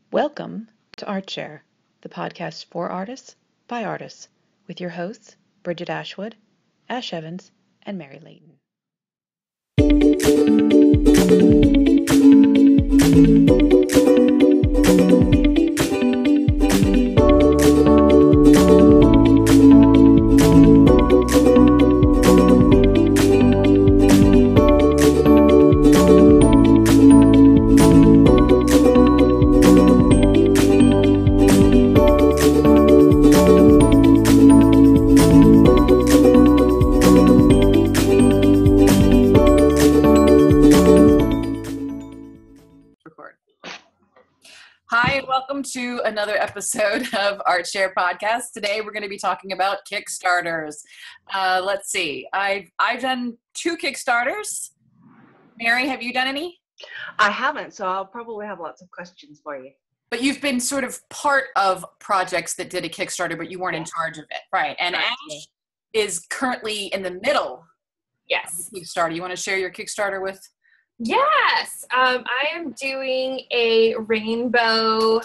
Welcome to ArtShare, the podcast for artists by artists, with your hosts, Brigid Ashwood, Ash Evans, and Mary Layton. Hi, and welcome to another episode of ArtShare Podcast. Today we're going to be talking about Kickstarters. Let's see. I've done 2 Kickstarters. Mary, have you done any? I haven't, so I'll probably have lots of questions for you. But you've been sort of part of projects that did a Kickstarter, but you weren't in charge of it, right? And Ash is currently in the middle. Yes. Of the Kickstarter. You want to share your Kickstarter with? Yes. I am doing a rainbow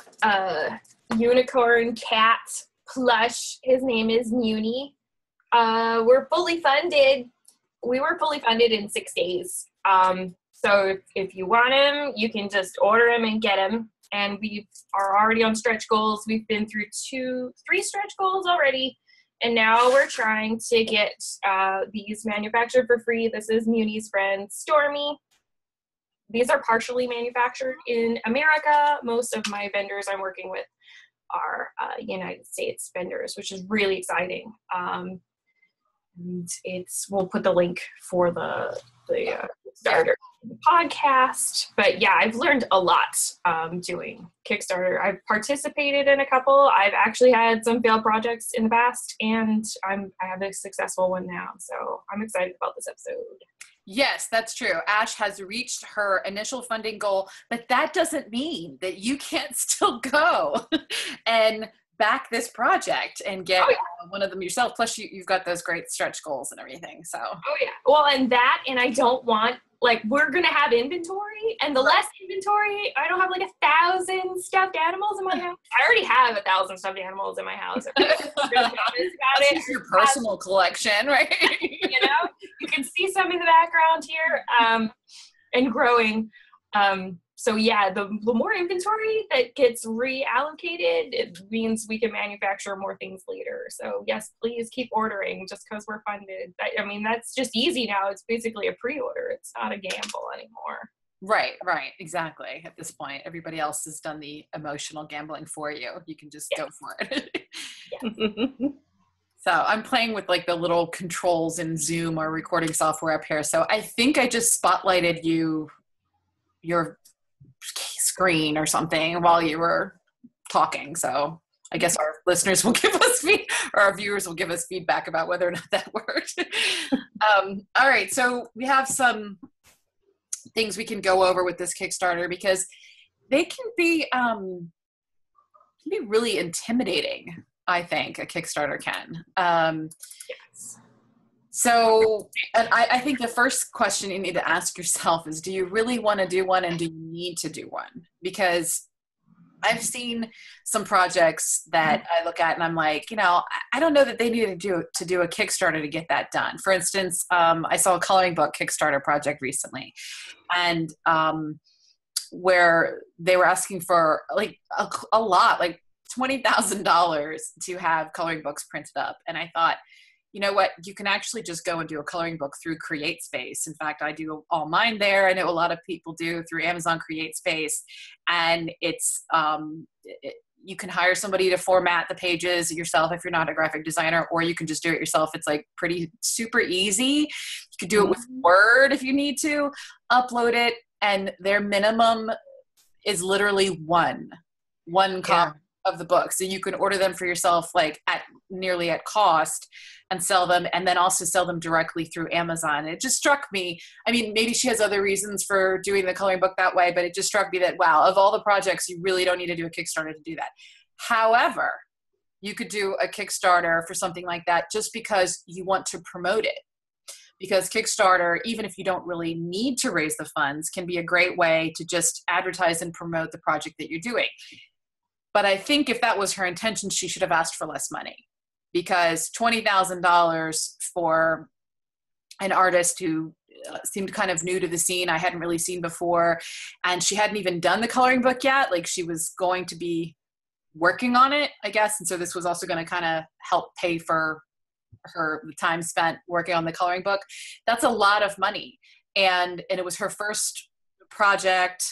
unicorn cat plush. His name is Muni. We're fully funded. We were fully funded in 6 days. So if you want him, you can just order him and get him. And we are already on stretch goals. We've been through 3 stretch goals already. And now we're trying to get these manufactured for free. This is Muni's friend, Stormy. These are partially manufactured in America. Most of my vendors I'm working with are United States vendors, which is really exciting. And we'll put the link for the Kickstarter podcast. But yeah, I've learned a lot doing Kickstarter. I've participated in a couple. I've actually had some failed projects in the past, and I have a successful one now. So I'm excited about this episode. Yes, that's true. Ash has reached her initial funding goal, but that doesn't mean that you can't still go and back this project and get one of them yourself. Plus, you've got those great stretch goals and everything. So. Oh yeah. Well, and I don't want, we're gonna have inventory, and the less inventory, I don't have 1,000 stuffed animals in my house. I already have 1,000 stuffed animals in my house. If I'm really honest about it. It's your personal collection, right? You can see some in the background here, and growing. So yeah, the more inventory that gets reallocated, it means we can manufacture more things later. So yes, please keep ordering just because we're funded. That's just easy now. It's basically a pre-order. It's not a gamble anymore. Right, exactly. At this point, everybody else has done the emotional gambling for you. You can just go for it. So I'm playing with the little controls in Zoom or recording software up here. So I think I just spotlighted your screen or something while you were talking. So I guess our listeners will give us or our viewers will give us feedback about whether or not that worked. All right. So we have some things we can go over with this Kickstarter because they can be really intimidating. I think a Kickstarter can. Yes. So I think the first question you need to ask yourself is, do you really want to do one, and do you need to do one? Because I've seen some projects that I look at and I'm like, I don't know that they need to do a Kickstarter to get that done. For instance, I saw a coloring book Kickstarter project recently, and where they were asking for a lot, $20,000 to have coloring books printed up. And I thought, you know what, you can actually just go and do a coloring book through CreateSpace. In fact, I do all mine there. I know a lot of people do through Amazon CreateSpace. And it's, you can hire somebody to format the pages yourself if you're not a graphic designer, or you can just do it yourself. It's pretty super easy. You could do it with Word if you need to, upload it. And their minimum is literally one copy of the book. So you can order them for yourself nearly at cost and sell them, and then also sell them directly through Amazon. It just struck me, maybe she has other reasons for doing the coloring book that way, but it just struck me that, wow, of all the projects, you really don't need to do a Kickstarter to do that. However, you could do a Kickstarter for something like that just because you want to promote it. Because Kickstarter, even if you don't really need to raise the funds, can be a great way to just advertise and promote the project that you're doing. But I think if that was her intention, she should have asked for less money, because $20,000 for an artist who seemed kind of new to the scene, I hadn't really seen before, and she hadn't even done the coloring book yet. Like, she was going to be working on it, I guess. And so this was also going to kind of help pay for the time spent working on the coloring book. That's a lot of money. And it was her first project,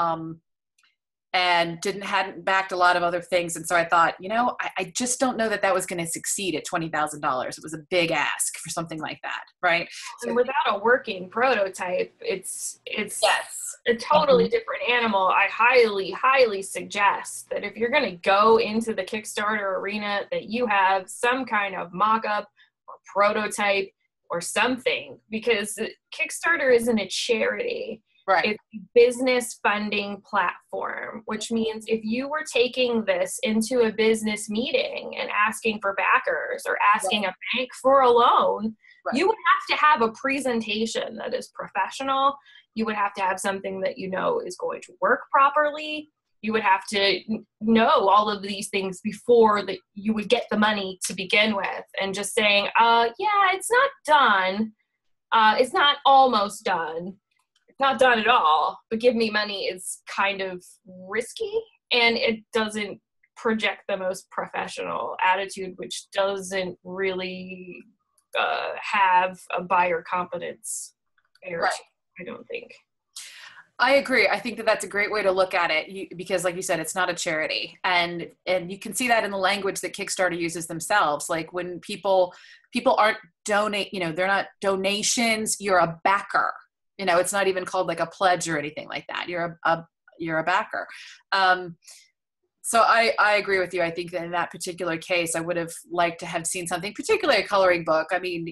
and hadn't backed a lot of other things. And so I thought, I just don't know that was going to succeed at $20,000. It was a big ask for something like that. Right. And without a working prototype, it's yes, a totally different animal. I highly, highly suggest that if you're going to go into the Kickstarter arena, that you have some kind of mock-up or prototype or something, because Kickstarter isn't a charity. Right. It's a business funding platform, which means if you were taking this into a business meeting and asking for backers or asking a bank for a loan, you would have to have a presentation that is professional. You would have to have something that is going to work properly. You would have to know all of these things before that you would get the money to begin with. And just saying, it's not done. It's not almost done. Not done at all, but give me money is kind of risky, and it doesn't project the most professional attitude, which doesn't really have a buyer confidence area, I don't think. I agree. I think that that's a great way to look at it, because like you said, it's not a charity. And you can see that in the language that Kickstarter uses themselves. Like, when people aren't donate, they're not donations, you're a backer. It's not even called like a pledge or anything like that. You're a backer. So I agree with you. I think that in that particular case, I would have liked to have seen something, particularly a coloring book. I mean,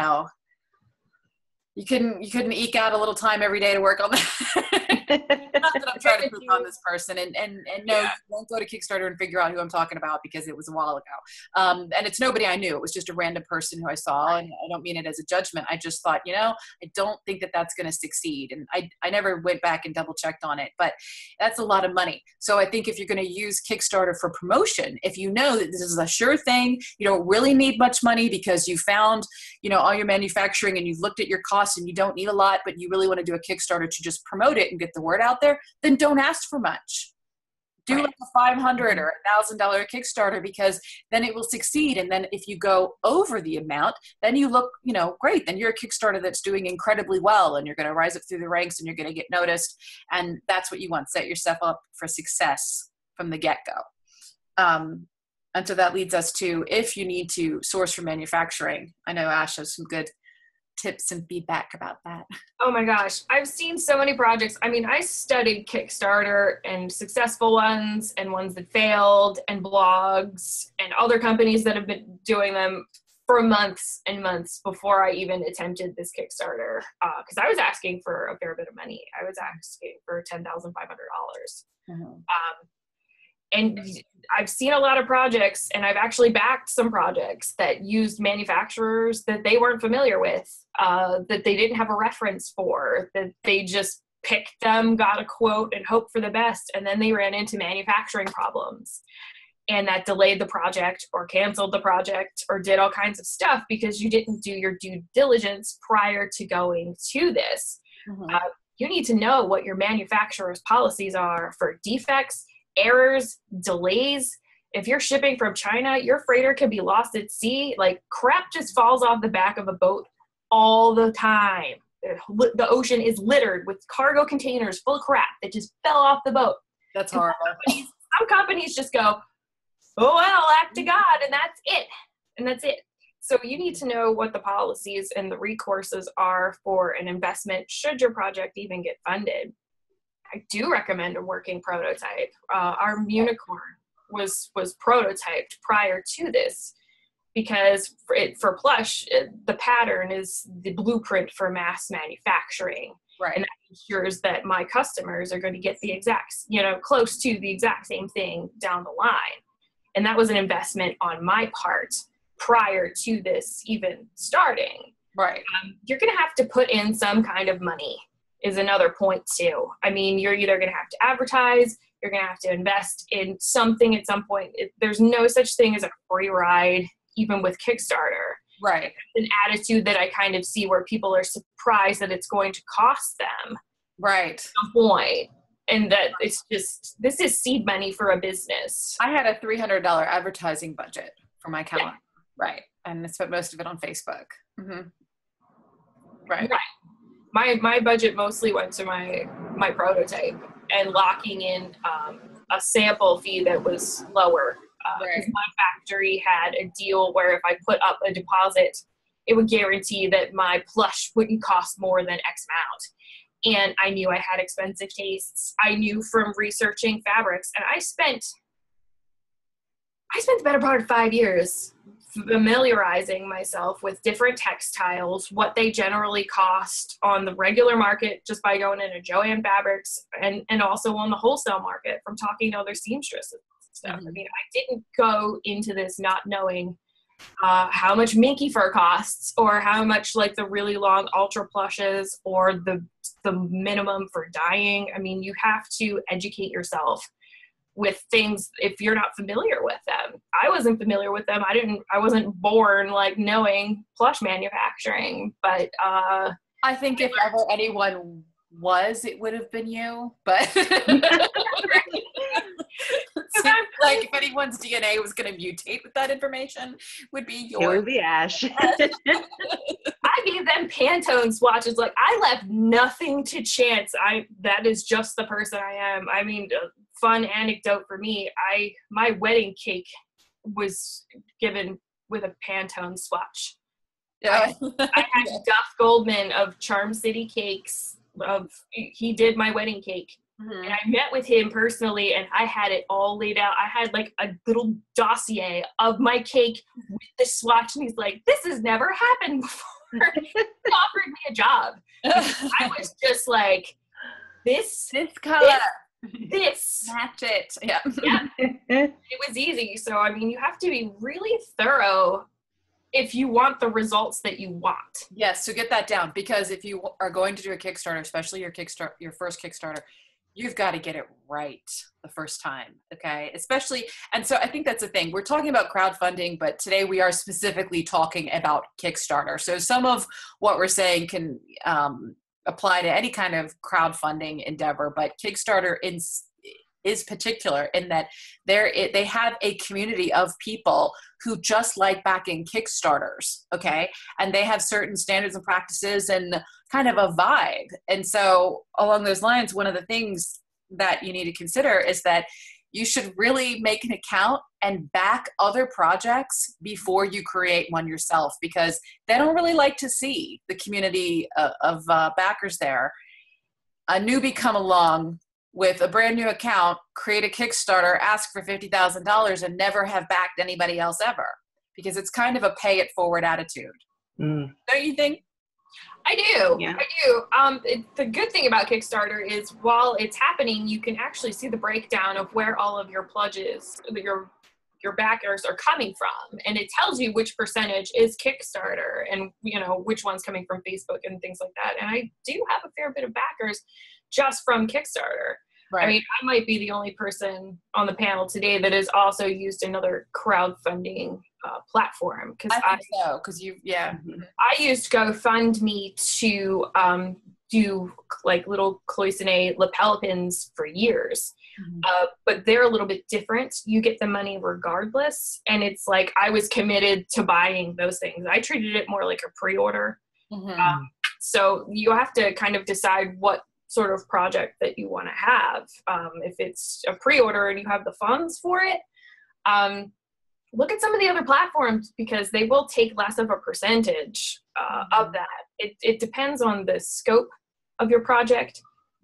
you couldn't eke out a little time every day to work on that. Not that I'm trying to poop on this person, and no, don't go to Kickstarter and figure out who I'm talking about, because it was a while ago. And it's nobody I knew. It was just a random person who I saw, and I don't mean it as a judgment. I just thought, I don't think that that's going to succeed. And I never went back and double checked on it, but that's a lot of money. So I think if you're going to use Kickstarter for promotion, if you know that this is a sure thing, you don't really need much money because you found, all your manufacturing and you've looked at your costs and you don't need a lot, but you really want to do a Kickstarter to just promote it and get the word out there, then don't ask for much. Do like a $500 or $1,000 Kickstarter, because then it will succeed. And then if you go over the amount, then you look, great. Then you're a Kickstarter that's doing incredibly well, and you're going to rise up through the ranks and you're going to get noticed. And that's what you want. Set yourself up for success from the get-go. And so that leads us to, if you need to source for manufacturing, I know Ash has some good tips and feedback about that. Oh my gosh, I've seen so many projects. I mean, I studied Kickstarter and successful ones and ones that failed, and blogs and other companies that have been doing them for months and months before I even attempted this Kickstarter, because I was asking for a fair bit of money. I was asking for $10,500. And I've seen a lot of projects, and I've actually backed some projects that used manufacturers that they weren't familiar with, that they didn't have a reference for, that they just picked them, got a quote, and hoped for the best, and then they ran into manufacturing problems. And that delayed the project or canceled the project or did all kinds of stuff because you didn't do your due diligence prior to going to this. You need to know what your manufacturer's policies are for defects, errors, delays. If you're shipping from China, your freighter can be lost at sea. Like, crap just falls off the back of a boat all the time. The ocean is littered with cargo containers full of crap that just fell off the boat. That's horrible. Some companies just go, oh, well, act to God, and that's it. And that's it. So you need to know what the policies and the recourses are for an investment should your project even get funded. I do recommend a working prototype. Our unicorn was prototyped prior to this, because for plush, the pattern is the blueprint for mass manufacturing. Right. And that ensures that my customers are going to get the exact, close to the exact same thing down the line. And that was an investment on my part prior to this even starting. Right. You're going to have to put in some kind of money is another point too. I mean, you're either going to have to advertise, You're going to have to invest in something at some point. There's no such thing as a free ride, even with Kickstarter. Right. An attitude that I kind of see where people are surprised that it's going to cost them. Right. A point. And that it's just, this is seed money for a business. I had a $300 advertising budget for my calendar. Yeah. Right. And I spent most of it on Facebook. Mm-hmm. Right. My budget mostly went to my prototype and locking in a sample fee that was lower. Because my factory had a deal where if I put up a deposit, it would guarantee that my plush wouldn't cost more than X amount. And I knew I had expensive tastes. I knew from researching fabrics, and I spent the better part of 5 years familiarizing myself with different textiles, what they generally cost on the regular market just by going into Joann Fabrics, and also on the wholesale market from talking to other seamstresses and stuff. Mm-hmm. I mean, I didn't go into this not knowing how much minky fur costs, or how much like the really long ultra plushes, or the minimum for dyeing. I mean, you have to educate yourself with things if you're not familiar with them. I wasn't familiar with them. I wasn't born like knowing plush manufacturing, but I think if ever anyone was, it would have been you, but like if anyone's DNA was going to mutate with that information, would be yours. It would be Ash. I gave them Pantone swatches. Like, I left nothing to chance. That is just the person I am. I mean, fun anecdote for me, my wedding cake was given with a Pantone swatch. Yeah. I had Duff Goldman of Charm City Cakes. He did my wedding cake. Mm-hmm. And I met with him personally, and I had it all laid out. I had like a little dossier of my cake with the swatch, and he's like, "This has never happened before." He offered me a job. I was just like, this color. This. Match it. Yeah. Yeah. It was easy. So, I mean, you have to be really thorough if you want the results that you want. Yes. So get that down, because if you are going to do a Kickstarter, especially your first Kickstarter, you've got to get it right the first time. Okay. Especially. And so I think that's the thing. We're talking about crowdfunding, but today we are specifically talking about Kickstarter. So some of what we're saying can, apply to any kind of crowdfunding endeavor, but Kickstarter is particular in that they have a community of people who just like backing Kickstarters, okay? And they have certain standards and practices and kind of a vibe. And so along those lines, one of the things that you need to consider is that you should really make an account and back other projects before you create one yourself, because they don't really like to see the community of backers there. A newbie come along with a brand new account, create a Kickstarter, ask for $50,000 and never have backed anybody else ever, because it's kind of a pay it forward attitude. Don't you think? I do. Yeah. I do. The good thing about Kickstarter is while it's happening, you can actually see the breakdown of where all of your pledges, your backers are coming from. And it tells you which percentage is Kickstarter and, which one's coming from Facebook and things like that. And I do have a fair bit of backers just from Kickstarter. Right. I mean, I might be the only person on the panel today that has also used another crowdfunding platform. I used GoFundMe to do like little cloisonne lapel pins for years. Mm-hmm. But they're a little bit different. You get the money regardless. And it's like, I was committed to buying those things. I treated it more like a pre-order. Mm-hmm. So you have to kind of decide what sort of project that you want to have. If it's a pre-order and you have the funds for it, look at some of the other platforms, because they will take less of a percentage of that. It depends on the scope of your project,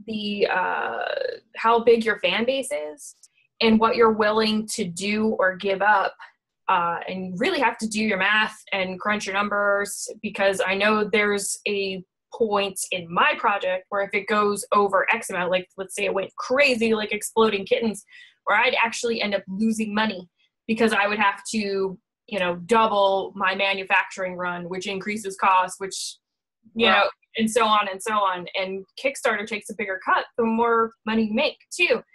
how big your fan base is, and what you're willing to do or give up. And you really have to do your math and crunch your numbers, because I know there's a point in my project where if it goes over X amount, like let's say it went crazy, like Exploding Kittens, where I'd actually end up losing money because I would have to, double my manufacturing run, which increases costs, which, and so on and so on. And Kickstarter takes a bigger cut the more money you make too.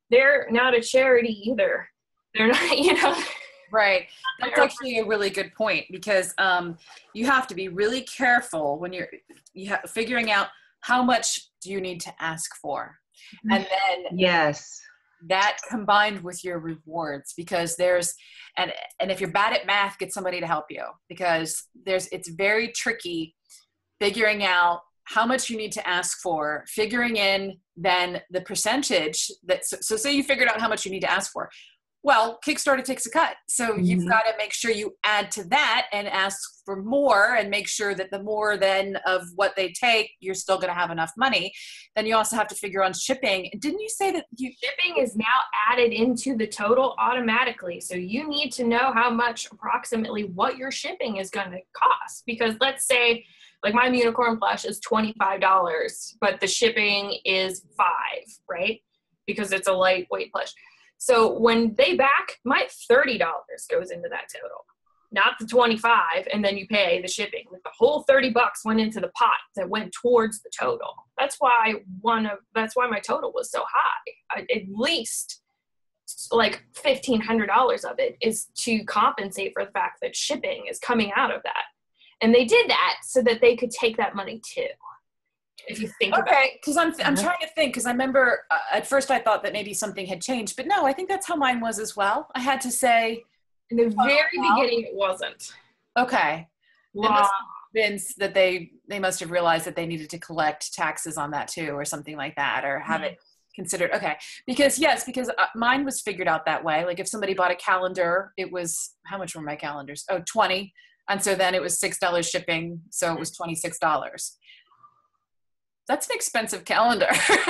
they're not a charity either. They're not, you know. Right. That's actually a really good point, because you have to be really careful when you're figuring out how much do you need to ask for. And then Yes. that combined with your rewards, because and if you're bad at math, get somebody to help you, because it's very tricky figuring out how much you need to ask for, figuring in then the percentage so say you figured out how much you need to ask for. Well, Kickstarter takes a cut. So you've got to make sure you add to that and ask for more, and make sure that the more then of what they take, you're still going to have enough money. Then you also have to figure on shipping. Didn't you say that shipping is now added into the total automatically? So you need to know how much approximately what your shipping is going to cost. Because let's say like my unicorn plush is $25, but the shipping is $5, right? Because it's a lightweight plush. So when they back, my $30 goes into that total, not the 25, and then you pay the shipping. Like the whole $30 went into the pot that went towards the total. That's why my total was so high. At least like $1,500 of it is to compensate for the fact that shipping is coming out of that. And they did that so that they could take that money too. If you think about it. Because I'm trying to think, because I remember at first I thought that maybe something had changed, but no, I think that's how mine was as well. I had to say in the very beginning it wasn't. Okay. It must have been that they must have realized that they needed to collect taxes on that too, or something like that, or have it considered. Okay. Because mine was figured out that way. Like if somebody bought a calendar, it was, how much were my calendars? Oh, 20. And so then it was $6 shipping. So it was $26. That's an expensive calendar.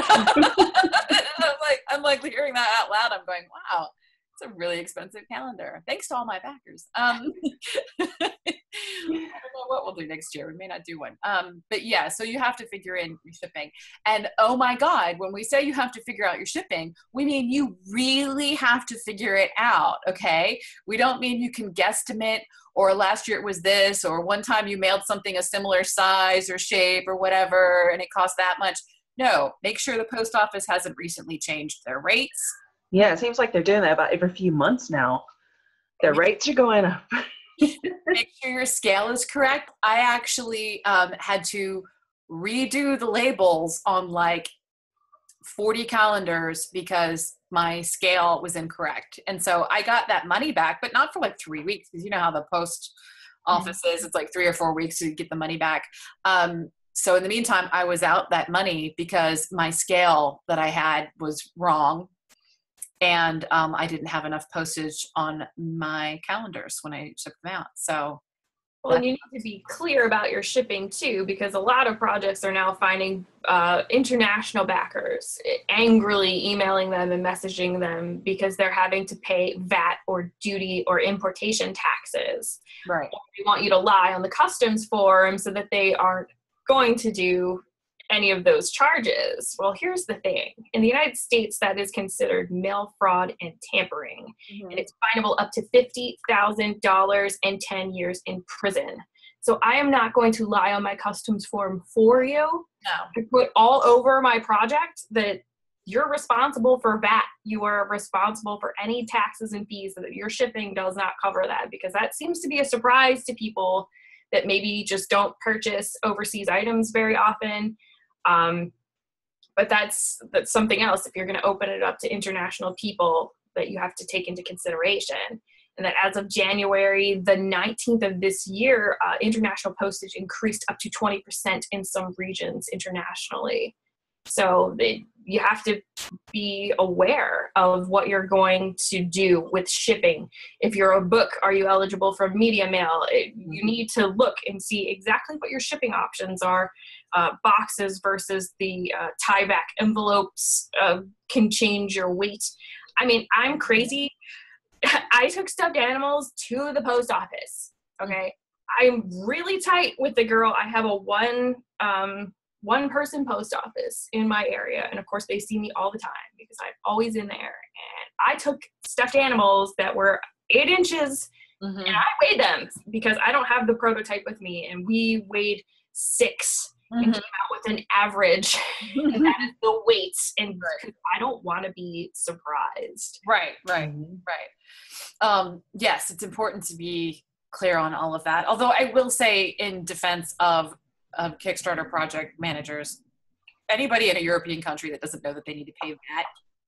I'm like hearing that out loud. I'm going, wow, it's a really expensive calendar. Thanks to all my backers. I don't know what we'll do next year. We may not do one. But yeah, so you have to figure in your shipping. And oh my God, when we say you have to figure out your shipping, we mean you really have to figure it out, okay? We don't mean you can guesstimate, or last year it was this, or one time you mailed something a similar size or shape or whatever, and it cost that much. No, make sure the post office hasn't recently changed their rates. Yeah, it seems like they're doing that about every few months now. Their rates are going up. Make sure your scale is correct. I actually had to redo the labels on like 40 calendars because my scale was incorrect. And so I got that money back, but not for like 3 weeks, because you know how the post office is. It's like 3 or 4 weeks to get the money back. So in the meantime, I was out that money because my scale that I had was wrong. And I didn't have enough postage on my calendars when I shipped them out. So, well, and you need to be clear about your shipping too, because a lot of projects are now finding international backers, angrily emailing them and messaging them because they're having to pay VAT or duty or importation taxes. Right. They want you to lie on the customs form so that they aren't going to do any of those charges. Well, here's the thing. In the United States, that is considered mail fraud and tampering. Mm-hmm. And it's finable up to $50,000 and 10 years in prison. So I am not going to lie on my customs form for you. No. I put all over my project that you're responsible for VAT. You are responsible for any taxes and fees, so that your shipping does not cover that, because that seems to be a surprise to people that maybe just don't purchase overseas items very often. But that's something else. If you're going to open it up to international people, that you have to take into consideration. And that as of January the 19th of this year, international postage increased up to 20% in some regions internationally. So you have to be aware of what you're going to do with shipping. If you're a book, are you eligible for media mail? You need to look and see exactly what your shipping options are. Boxes versus the tie-back envelopes can change your weight. I mean, I'm crazy. I took stuffed animals to the post office, okay? I'm really tight with the girl. I have a one-person post office in my area, and of course they see me all the time because I'm always in there. And I took stuffed animals that were 8 inches, and I weighed them because I don't have the prototype with me, and we weighed 6. and came out with an average, and that is the weights. And I don't want to be surprised. Right. Yes, it's important to be clear on all of that. Although I will say, in defense of Kickstarter project managers, anybody in a European country that doesn't know that they need to pay VAT,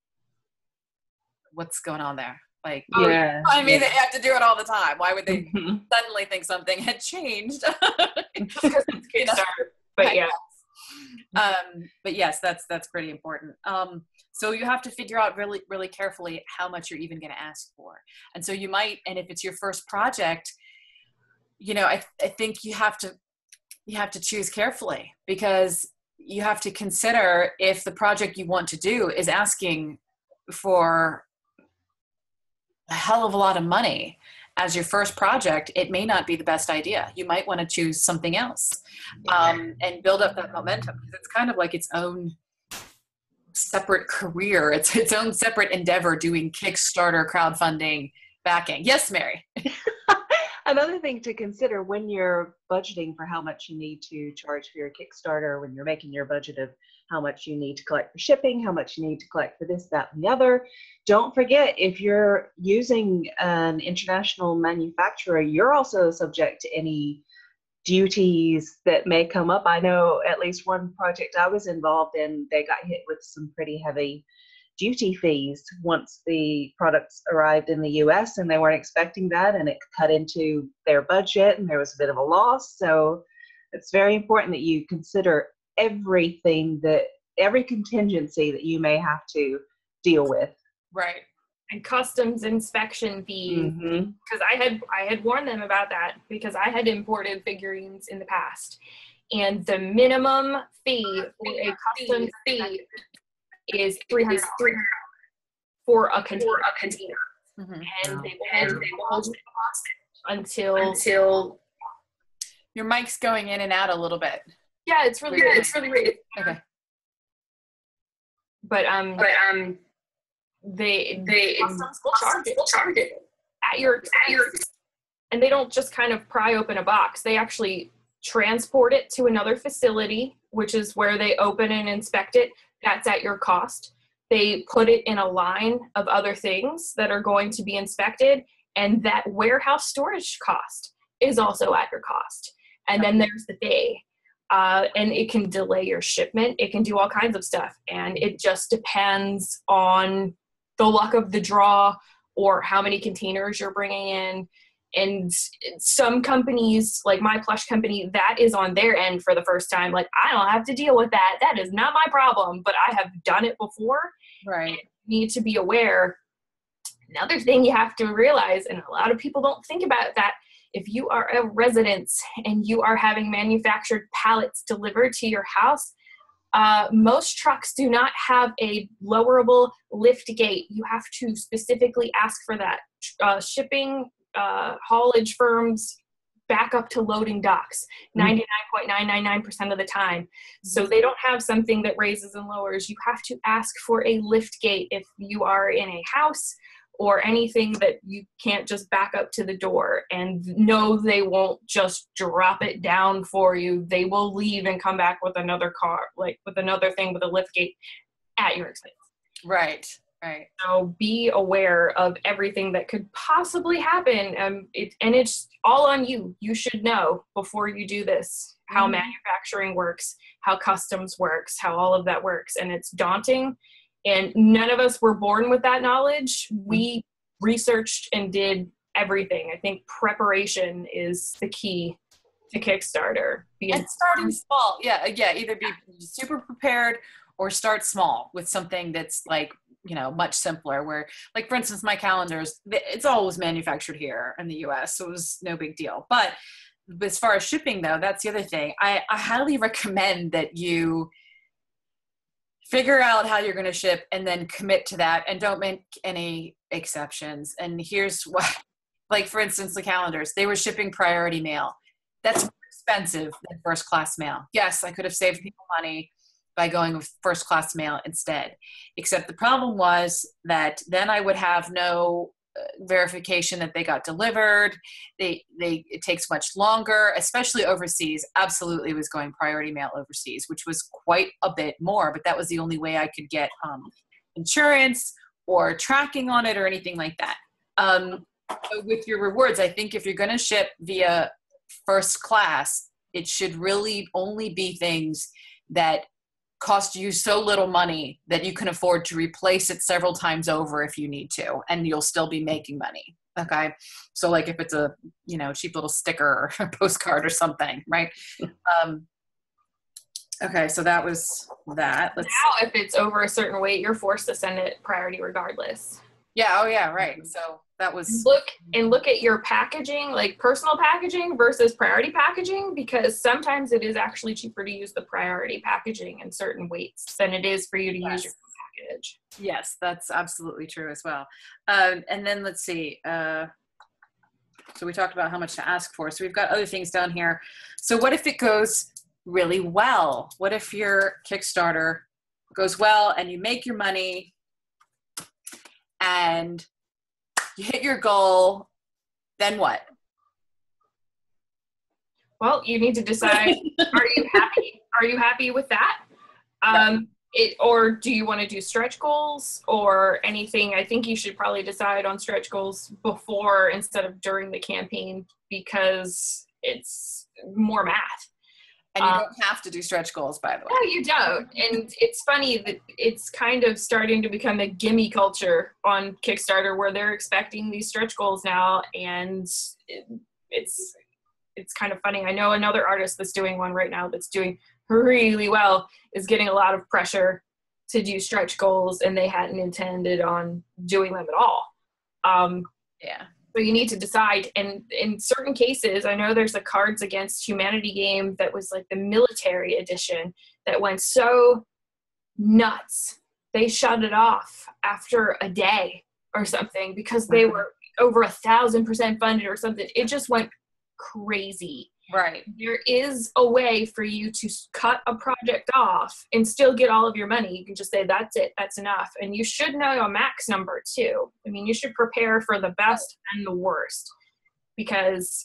what's going on there? Like, Yeah. I mean, they have to do it all the time. Why would they suddenly think something had changed? Because it's Kickstarter. But yeah. But yes, that's pretty important. So you have to figure out really, really carefully how much you're even going to ask for. And so you might, and if it's your first project, you know, I think you have to choose carefully, because you have to consider if the project you want to do is asking for a hell of a lot of money as your first project. It may not be the best idea. You might want to choose something else, and build up that momentum, because it's kind of like its own separate career. It's its own separate endeavor, doing Kickstarter crowdfunding backing. Yes, Mary. Another thing to consider when you're budgeting for how much you need to charge for your Kickstarter, when you're making your budget of how much you need to collect for shipping, how much you need to collect for this, that, and the other, don't forget, if you're using an international manufacturer, you're also subject to any duties that may come up. I know at least one project I was involved in, they got hit with some pretty heavy duty fees once the products arrived in the US, and they weren't expecting that, and it cut into their budget, and there was a bit of a loss. So it's very important that you consider every contingency that you may have to deal with. Right. And customs inspection fees, because I had warned them about that, because I had imported figurines in the past, and the minimum fee for a customs fee is $300 for a container. And they will hold it until your mic's going in and out a little bit. Yeah, it's really weird. Okay. But they customs will charge it at your expense. And they don't just kind of pry open a box. They actually transport it to another facility, which is where they open and inspect it. That's at your cost. They put it in a line of other things that are going to be inspected, and that warehouse storage cost is also at your cost. And then there's the fee. And it can delay your shipment. It can do all kinds of stuff. And it just depends on the luck of the draw, or how many containers you're bringing in. And some companies, like my plush company, that is on their end for the first time. Like, I don't have to deal with that. That is not my problem, but I have done it before. Right. You need to be aware. Another thing you have to realize, and a lot of people don't think about that, if you are a resident and you are having manufactured pallets delivered to your house, most trucks do not have a lowerable lift gate. You have to specifically ask for that. Shipping haulage firms back up to loading docks 99.999% of the time. So they don't have something that raises and lowers. You have to ask for a lift gate if you are in a house or anything that you can't just back up to the door. And no, they won't just drop it down for you. They will leave and come back with another car, like with another thing with a lift gate at your expense. Right. So be aware of everything that could possibly happen. It's all on you. You should know before you do this how manufacturing works, how customs works, how all of that works. And it's daunting. And none of us were born with that knowledge. We researched and did everything. I think preparation is the key to Kickstarter. And starting small. Yeah. Either be super prepared or start small with something that's like, much simpler, where, like, for instance, my calendars, it's always manufactured here in the US, so it was no big deal. But as far as shipping, though, that's the other thing. I highly recommend that you figure out how you're going to ship and then commit to that, and don't make any exceptions. And here's why. Like, for instance, the calendars, they were shipping priority mail. That's more expensive than first class mail. Yes, I could have saved people money by going with first class mail instead. Except the problem was that then I would have no verification that they got delivered. It takes much longer, especially overseas. Absolutely was going priority mail overseas, which was quite a bit more, but that was the only way I could get insurance or tracking on it or anything like that. So with your rewards, I think if you're going to ship via first class, it should really only be things that cost you so little money that you can afford to replace it several times over if you need to, and you'll still be making money. Okay. So like if it's a, cheap little sticker or a postcard or something, right? Okay. So that was that. Now, if it's over a certain weight, you're forced to send it priority regardless. Yeah. Oh yeah. Right. So that was look at your packaging, like personal packaging versus priority packaging, because sometimes it is actually cheaper to use the priority packaging in certain weights than it is for you to use your package. Yes, that's absolutely true as well. And then let's see. So we talked about how much to ask for. So we've got other things down here. So what if it goes really well? What if your Kickstarter goes well and you make your money and you hit your goal, then what? Well, you need to decide, are you happy? Are you happy with that? Or do you want to do stretch goals or anything? I think you should probably decide on stretch goals before instead of during the campaign, because it's more math. And you don't have to do stretch goals, by the way. No, you don't. And it's funny that it's kind of starting to become a gimme culture on Kickstarter where they're expecting these stretch goals now. And it's kind of funny. I know another artist that's doing one right now that's doing really well is getting a lot of pressure to do stretch goals, and they hadn't intended on doing them at all. Yeah. So you need to decide. And in certain cases, I know there's a Cards Against Humanity game that was like the military edition that went so nuts. They shut it off after a day or something because they were over 1,000% funded or something. It just went crazy. Right. There is a way for you to cut a project off and still get all of your money. You can just say, that's it, that's enough. And you should know a max number too. I mean, you should prepare for the best and the worst because,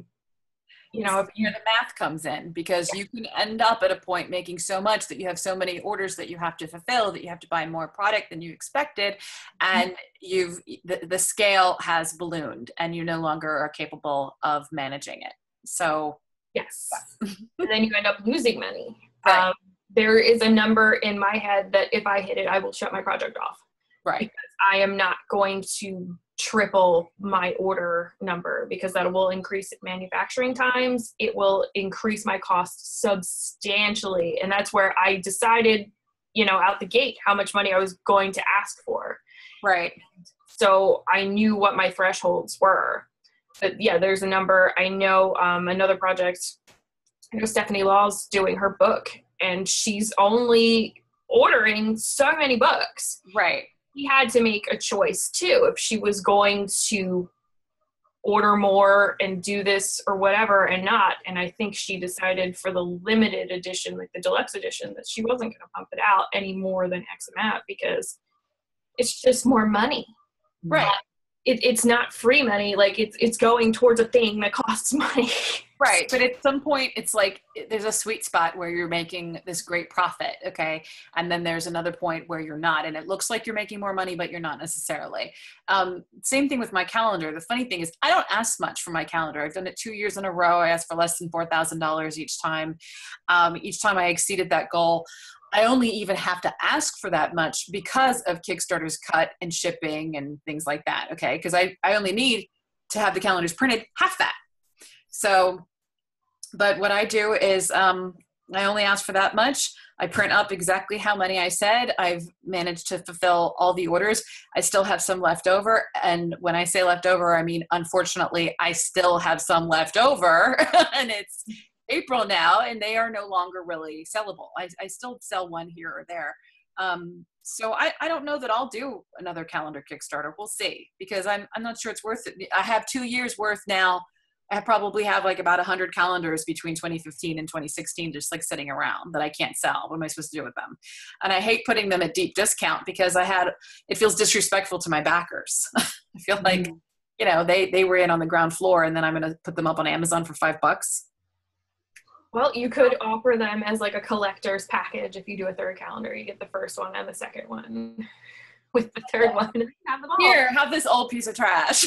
if the math comes in, because you can end up at a point making so much that you have so many orders that you have to fulfill, that you have to buy more product than you expected. And the scale has ballooned and you no longer are capable of managing it. So yes, and then you end up losing money. Right. There is a number in my head that if I hit it, I will shut my project off. Right. Because I am not going to triple my order number because that will increase manufacturing times. It will increase my costs substantially. And that's where I decided, out the gate, how much money I was going to ask for. Right. So I knew what my thresholds were. But yeah, there's a number. I know another project, Stephanie Law's doing her book, and she's only ordering so many books. Right. She had to make a choice too, if she was going to order more and do this or whatever and not. And I think she decided for the limited edition, like the deluxe edition, that she wasn't going to pump it out any more than X amount because it's just more money. Right. But it's not free money. Like it's going towards a thing that costs money. Right. But at some point it's like, there's a sweet spot where you're making this great profit. Okay. And then there's another point where you're not, and it looks like you're making more money, but you're not necessarily. Same thing with my calendar. The funny thing is I don't ask much for my calendar. I've done it 2 years in a row. I asked for less than $4,000 each time. Each time I exceeded that goal. I only even have to ask for that much because of Kickstarter's cut and shipping and things like that. Okay. Because I only need to have the calendars printed half that. So, but what I do is I only ask for that much. I print up exactly how many I said. I've managed to fulfill all the orders. I still have some left over. And when I say left over, I mean, unfortunately, I still have some left over and it's April now, and they are no longer really sellable. I still sell one here or there. So I don't know that I'll do another calendar Kickstarter. We'll see, because I'm not sure it's worth it. I have 2 years worth now. I probably have like about 100 calendars between 2015 and 2016, just like sitting around that I can't sell. What am I supposed to do with them? And I hate putting them at deep discount because it feels disrespectful to my backers. I feel like, you know, they were in on the ground floor, and then I'm going to put them up on Amazon for $5. Well, you could offer them as like a collector's package. If you do a third calendar, you get the first one and the second one with the third one. And have them all. Here, have this old piece of trash.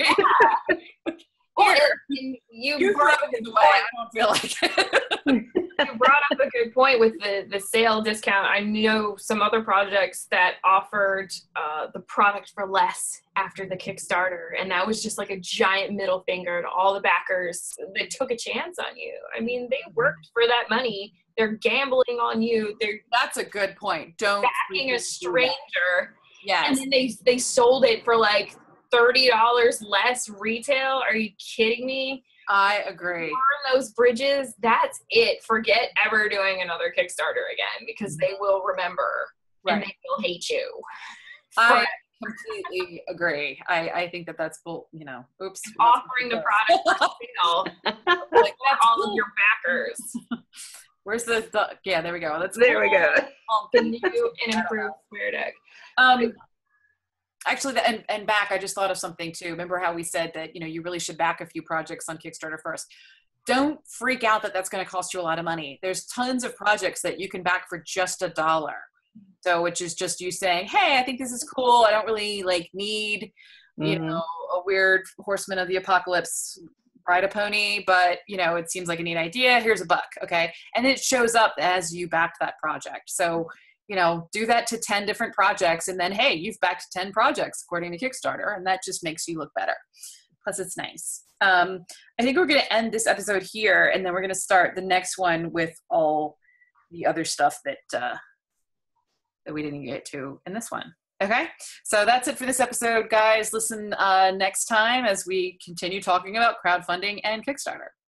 Or Here, you brought up a good away. I don't feel like it. You brought up a good point with the sale discount. I know some other projects that offered the product for less after the Kickstarter, and that was just like a giant middle finger to all the backers that took a chance on you. I mean, they worked for that money. They're gambling on you. They're That's a good point. Don't backing a stranger. Yes. And then they sold it for like $30 less retail. Are you kidding me? I agree. Burn those bridges. That's it. Forget ever doing another Kickstarter again, because they will remember and they will hate you. I completely agree. I think that's bull. You know, oops. Offering the product for sale, like all of your backers. Where's the yeah? There we go. There we go. The new and improved Square Deck. Actually, and back, I just thought of something too. Remember how we said that, you know, you really should back a few projects on Kickstarter first. Don't freak out that that's going to cost you a lot of money. There's tons of projects that you can back for just $1. So, which is just you saying, hey, I think this is cool. I don't really like need, you know, a weird Horseman of the Apocalypse ride a pony, but you know, it seems like a neat idea. Here's $1. Okay. And it shows up as you backed that project. So, you know, do that to 10 different projects, and then, hey, you've backed 10 projects according to Kickstarter, and that just makes you look better. Plus, it's nice. I think we're going to end this episode here, and then we're going to start the next one with all the other stuff that we didn't get to in this one. Okay, so that's it for this episode, guys. Listen next time as we continue talking about crowdfunding and Kickstarter.